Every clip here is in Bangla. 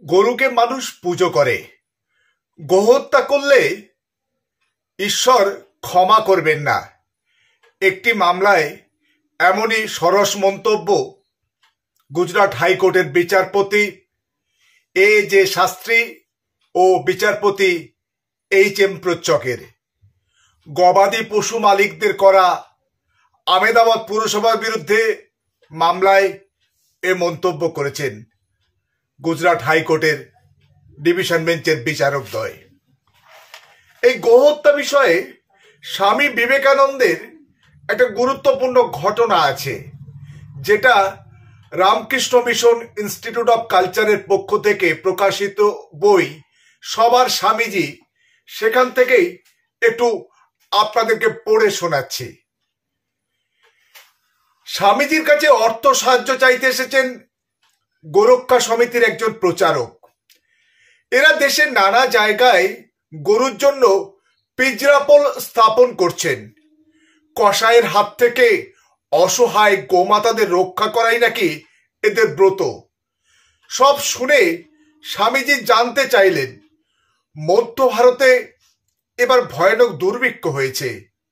গরুকে মানুষ পুজো করে। গোহত্যা করলে ঈশ্বর ক্ষমা করবেন না। একটি মামলায় এমনই সরস মন্তব্য গুজরাট হাইকোর্টের বিচারপতি A.J. শাস্ত্রী ও বিচারপতি H.M. প্রচ্ছকের। গবাদি পশু মালিকদের করা আহমেদাবাদ পুরসভার বিরুদ্ধে মামলায় এ মন্তব্য করেছেন গুজরাট হাইকোর্টের ডিভিশন বেঞ্চের বিচারকদ্বয়। এই গোহত্যা বিষয়ে স্বামী বিবেকানন্দের একটা গুরুত্বপূর্ণ ঘটনা আছে, যেটা রামকৃষ্ণ মিশন ইনস্টিটিউট অফ কালচারের পক্ষ থেকে প্রকাশিত বই সবার স্বামীজি, সেখান থেকেই একটু আপনাদেরকে পড়ে শোনাচ্ছি। স্বামীজির কাছে অর্থ সাহায্য চাইতে এসেছেন গোরক্ষা সমিতির একজন প্রচারক। এরা দেশের নানা জায়গায় গরুর জন্য পিঞ্জরাপোল স্থাপন করছেন। কসাইয়ের হাত থেকে অসহায় গোমাতাদের রক্ষা করাই নাকি এদের ব্রত। সব শুনে স্বামীজি জানতে চাইলেন, মধ্য ভারতে এবার ভয়ানক দুর্ভিক্ষ হয়েছে।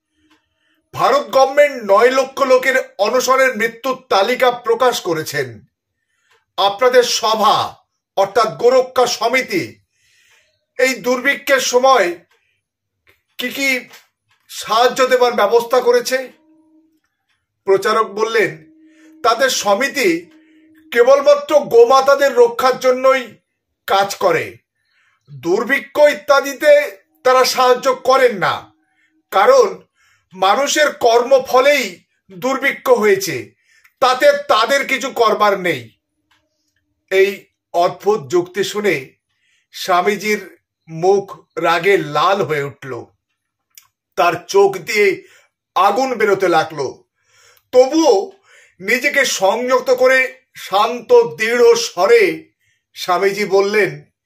ভারত গভর্নমেন্ট 9 লক্ষ লোকের অনশনের মৃত্যুর তালিকা প্রকাশ করেছেন। আপনাদের সভা অর্থাৎ গোরক্ষা সমিতি এই দুর্ভিক্ষের সময় কি কি সাহায্য দেবার ব্যবস্থা করেছে? প্রচারক বললেন, তাদের সমিতি কেবলমাত্র গোমাতাদের রক্ষার জন্যই কাজ করে। দুর্ভিক্ষ ইত্যাদিতে তারা সাহায্য করেন না, কারণ মানুষের কর্মফলেই দুর্ভিক্ষ হয়েছে, তাতে তাদের কিছু করবার নেই। এই অদ্ভুত যুক্তি শুনে স্বামীজির মুখ রাগে লাল হয়ে উঠল, তার চোখ দিয়ে আগুন বেরোতে লাগলো। তবুও নিজেকে সংযত করে শান্ত দৃঢ় স্বরে স্বামীজি বললেন,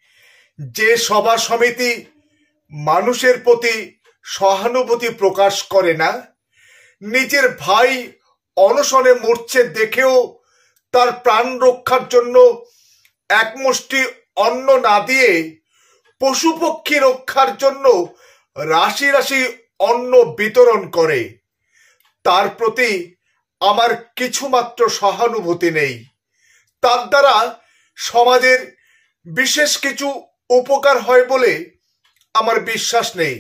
যে সভা সমিতি মানুষের প্রতি সহানুভূতি প্রকাশ করে না, নিজের ভাই অনশনে মরছে দেখেও তার প্রাণ রক্ষার জন্য এক মুষ্টি অন্ন না দিয়ে পশু পক্ষী রক্ষার জন্য রাশি রাশি অন্ন বিতরণ করে, তার প্রতি আমার কিছুমাত্র সহানুভূতি নেই। তার দ্বারা সমাজের বিশেষ কিছু উপকার হয় বলে আমার বিশ্বাস নেই।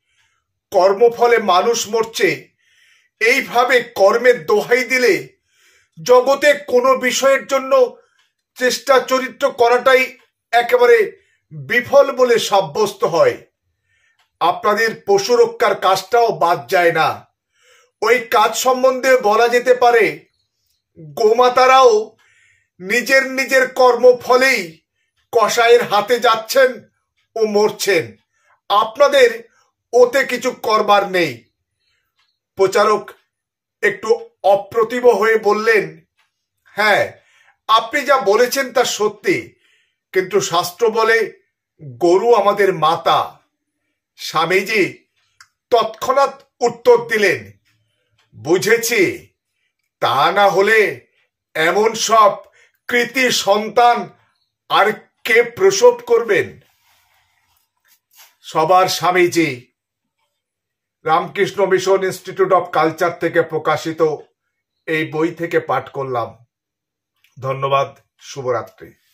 কর্মফলে মানুষ মরছে, এইভাবে কর্মের দোহাই দিলে জগতে কোনো বিষয়ের জন্য চেষ্টা চরিত্র করাটাই একেবারে বিফল বলে সাব্যস্ত হয়। আপনাদের পশু রক্ষার কাজটাও বাদ যায় না। ওই কাজ সম্বন্ধে বলা যেতে পারে, গোমাতারাও নিজের নিজের কর্মফলেই কসাইয়ের হাতে যাচ্ছেন ও মরছেন, আপনাদের ওতে কিছু করবার নেই। প্রচারক একটু অপ্রতিভ হয়ে বললেন, হ্যাঁ, আপনি যা বলেছেন তা সত্যি, কিন্তু শাস্ত্র বলে গরু আমাদের মাতা। স্বামীজি তৎক্ষণাৎ উত্তর দিলেন, বুঝেছি, তা না হলে এমন সব কৃতি সন্তান আর কে প্রসব করবেন? সবার স্বামীজি, Ramakrishna mission institute of culture থেকে প্রকাশিত এই বই থেকে পাঠ করলাম। ধন্যবাদ। শুভরাত্রি।